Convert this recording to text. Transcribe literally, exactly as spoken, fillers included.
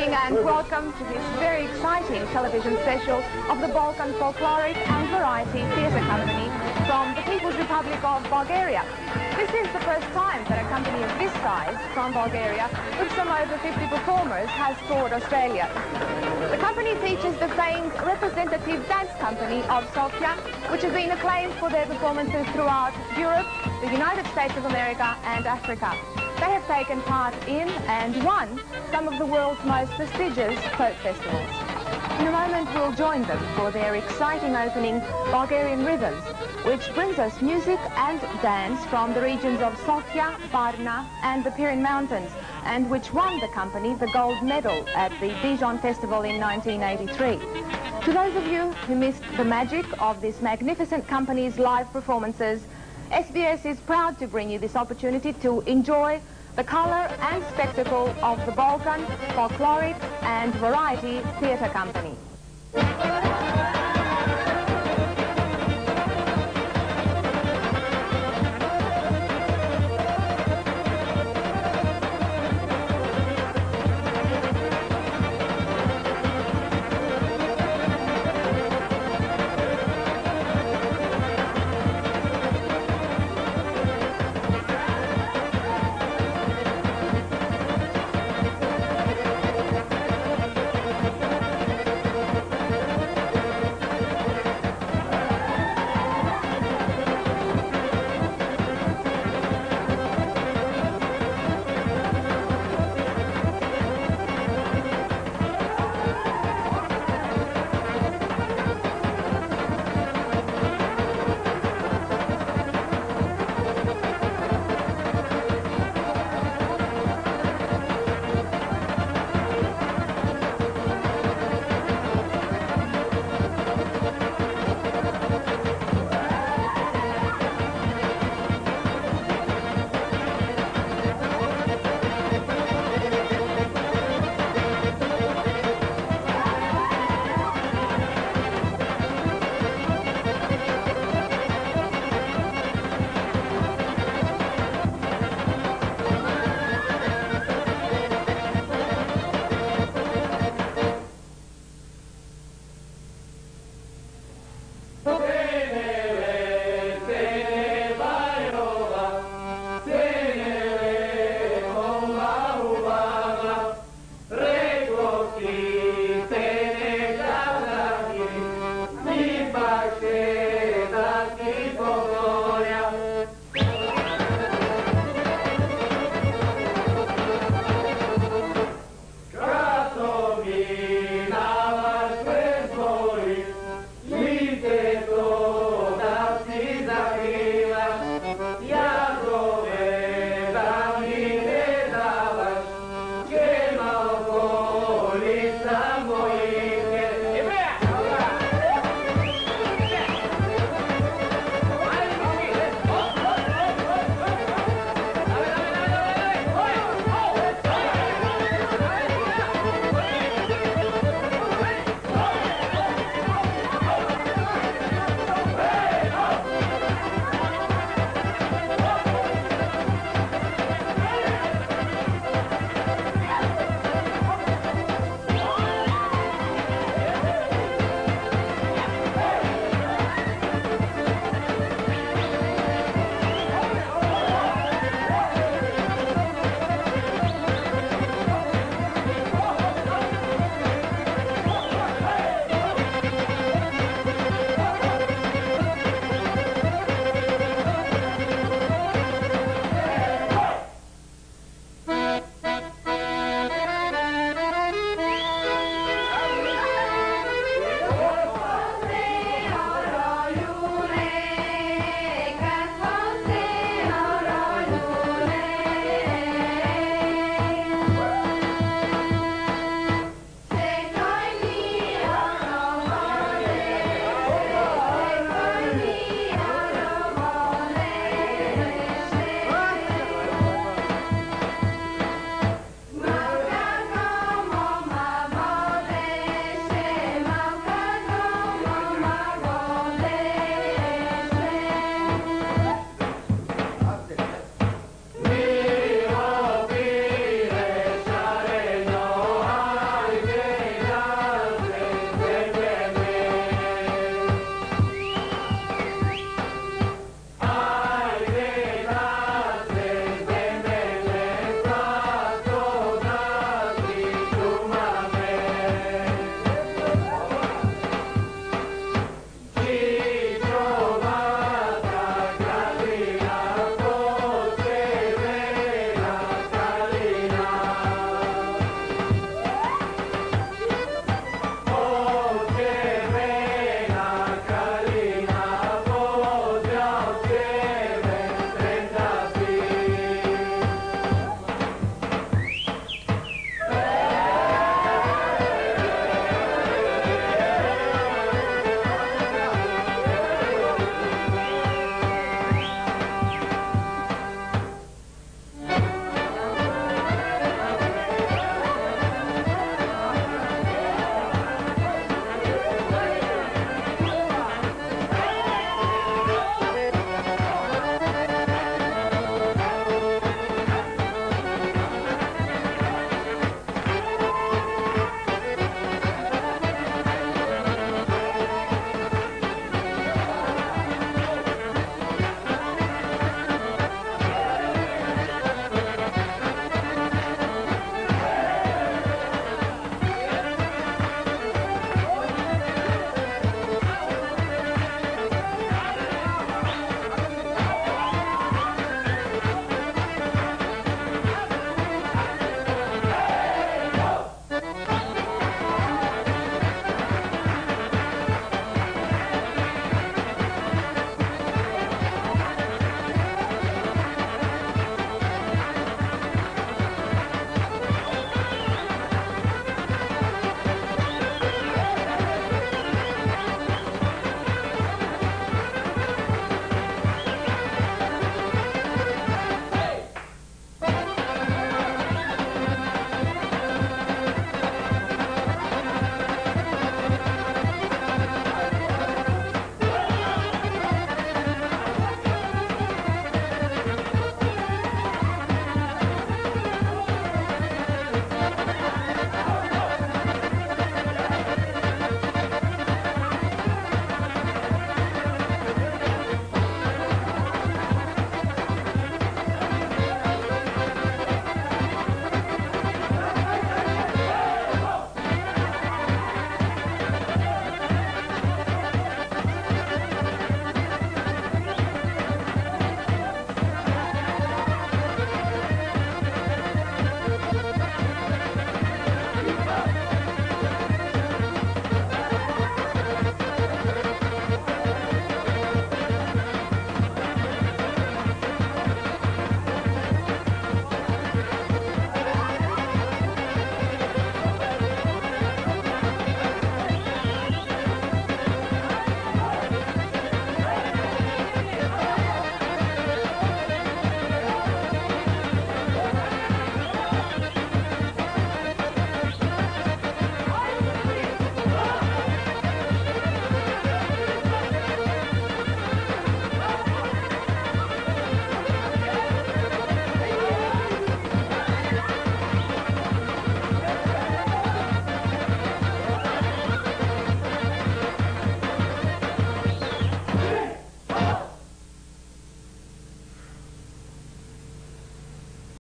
evening and welcome to this very exciting television special of the Balkan Folkloric and Variety Theatre Company from the People's Republic of Bulgaria. This is the first time that a company of this size from Bulgaria, with some over fifty performers, has toured Australia. The company features the famed representative dance company of Sofia, which has been acclaimed for their performances throughout Europe, the United States of America and Africa. They have taken part in and won some of the world's most prestigious folk festivals. In a moment we'll join them for their exciting opening, Bulgarian Rhythms, which brings us music and dance from the regions of Sofia, Varna and the Pirin Mountains, and which won the company the gold medal at the Dijon Festival in nineteen eighty-three. To those of you who missed the magic of this magnificent company's live performances, S B S is proud to bring you this opportunity to enjoy the colour and spectacle of the Balkan Folkloric and Variety Theatre Company.